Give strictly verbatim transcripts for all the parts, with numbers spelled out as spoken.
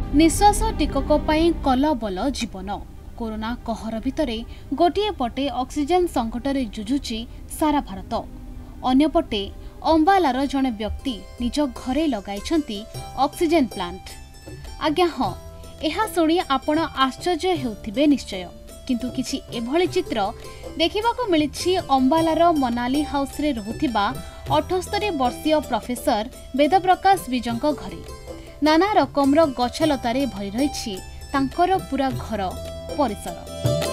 निश्वास टिकक पाई कल बल जीवन कोरोना कहर भितरे गोटे पटे ऑक्सीजन संकट रे जुझुची सारा भारत अन्यपटे अंबालार जड़े व्यक्ति निज घरे लगाई ऑक्सीजन प्लांट। आज्ञा हाँ यह शुणी आपण आश्चर्य हेउथिबे निश्चय, किंतु किछि एभली चित्र देखिबाको मिलिछि अंबालार मनाली हाउस रे रहुथिबा अठस्तरी वर्षीय प्रोफेसर वेदप्रकाश विजंक घरे। नाना रकमर गछलतारे भरी रहिछि तांकर पूरा घर परिसर।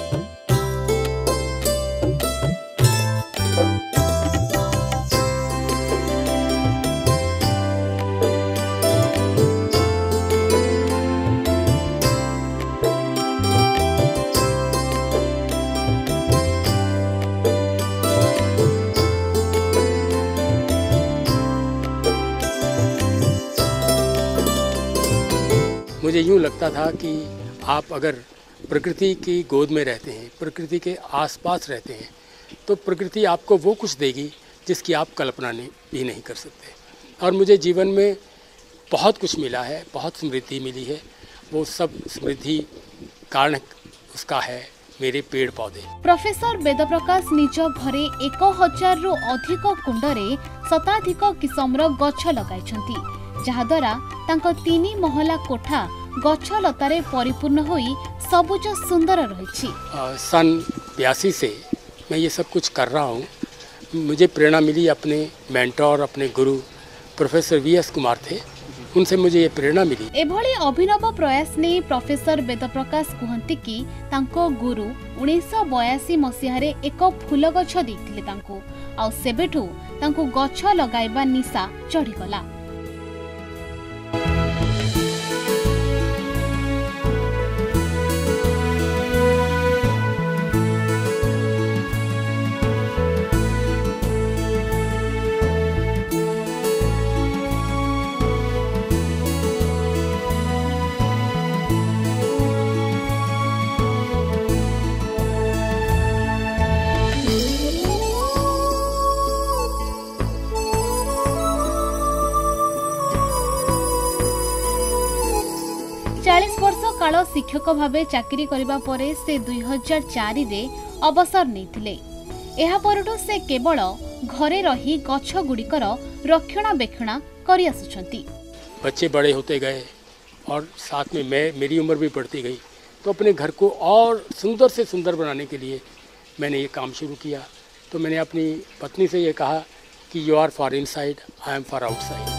मुझे यूँ लगता था कि आप अगर प्रकृति की गोद में रहते हैं, प्रकृति के आसपास रहते हैं, तो प्रकृति आपको वो कुछ देगी जिसकी आप कल्पना नहीं भी नहीं कर सकते। और मुझे जीवन में बहुत कुछ मिला है, बहुत समृद्धि मिली है। वो सब समृद्धि कारण उसका है मेरे पेड़ पौधे। प्रोफेसर वेदप्रकाश निज घरे एक हजार रु अधिक कुंडरे शताधिक किसमर गछ लगाइछंती, जहाद्वारा तांको तीनी महला कोठा गछ लतारे परिपूर्ण होई सबुज सुंदर रहिछि। सन बयासी से मैं ये सब कुछ कर रहा हूँ। मुझे प्रेरणा मिली अपने मेंटोर, अपने गुरु प्रोफेसर वी एस कुमार थे, उनसे मुझे ये प्रेरणा मिली। एभली अभिनव प्रयास ने प्रोफेसर वेदप्रकाश कहती कि तांको गुरु उन्नीस सौ बयासी मसीह रे एक फूल गछ देथिले तांको, आ सेबेठु तांको गछ लगाइबा निशा चढ़ीगला। चालीस वर्ष काल शिक्षक भावे चाकरी करिबा परे से दुई हजार चार रे अवसर नेथिले। एहा परठु से केवल घरे रही गछ गुड़िकर रक्षणाबेक्षण करि आसुछंती। बच्चे बड़े होते गए और साथ में मैं मेरी उम्र भी बढ़ती गई, तो अपने घर को और सुंदर से सुंदर बनाने के लिए मैंने ये काम शुरू किया। तो मैंने अपनी पत्नी से ये कहा कि you are for inside, I am for outside.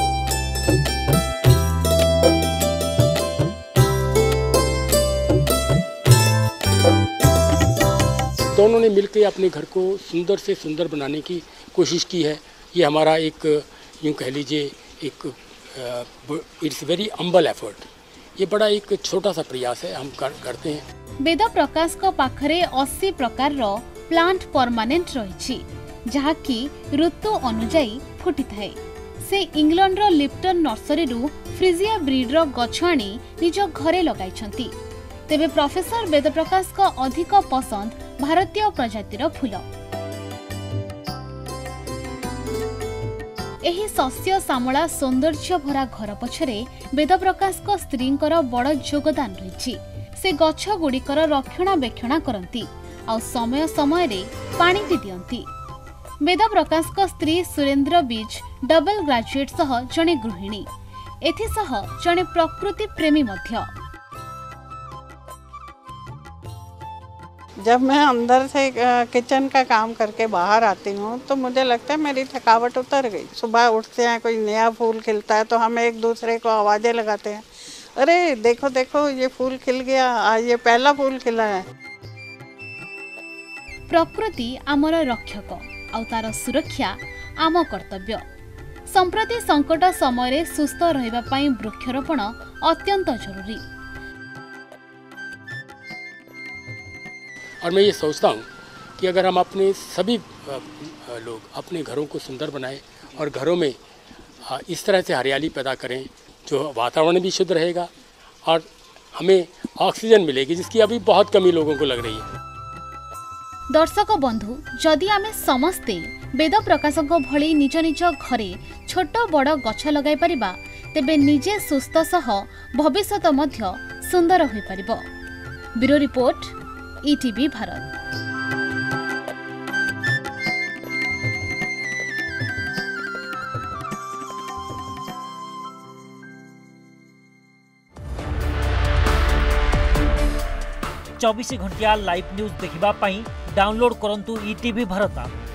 दोनों ने मिलकर अपने घर को सुंदर से सुंदर बनाने की कोशिश की है। ये हमारा एक यूँ कह लीजिए एक इट्स वेरी हम्बल एफर्ट। ये बड़ा एक छोटा सा प्रयास है, हम कर, करते हैं। वेदप्रकाश को पाखरे अस्सी प्रकार रो प्लांट परमानेंट रही, जहाँ की ऋतु अनुजाई फुटी थाए। से इंग्लैंड रो लिप्टन नर्सरी रु फ्रिजिया ब्रीड रो गछ आनी निज घरे लगाइछंती। तेबे प्रोफेसर वेदप्रकाश को अधिक पसंद भारतीय प्रजातिर फूल। एही शस्य श्यामला सौंदर्य भरा घर पछरे वेदप्रकाश को स्त्रींकर बड़ योगदान रही। से गछ गुड़िकर रक्षणाबेक्षण करती आ समय समय रे पानी भी दियंती। वेदप्रकाश को स्त्री सुरेंद्र बीज डबल ग्रेजुएट सह जने गृहिणी, एथिसह जने प्रकृति प्रेमी मध्य। जब मैं अंदर से किचन का काम करके बाहर आती हूँ तो मुझे लगता है मेरी थकावट उतर गई। सुबह उठते हैं, कोई नया फूल खिलता है तो हम एक दूसरे को आवाज़ें लगाते हैं, अरे देखो देखो ये फूल खिल गया, आज ये पहला फूल खिला है। प्रकृति आमर रक्षक आ तार सुरक्षा आम कर्तव्य। संप्रति संकट समय सुस्थ रहिबा पई वृक्षरोपण अत्यंत जरूरी। और मैं ये सोचता हूँ कि अगर हम अपने सभी लोग अपने घरों को सुंदर बनाएं और घरों में इस तरह से हरियाली पैदा करें, जो वातावरण भी शुद्ध रहेगा और हमें ऑक्सीजन मिलेगी, जिसकी अभी बहुत कमी लोगों को लग रही है। दर्शक बंधु, जदि आमे समस्ते वेदप्रकाश भली निज निज घरे छोट बड़ गछ लगाई परिबा, तेबे निजे सुस्थ सह भविष्यत मध्य सुंदर होई परिबो। Bureau report ETV Bharat. चौबीस घंटिया लाइव न्यूज देखिबा पई डाउनलोड करंतु ईटीवी भारत।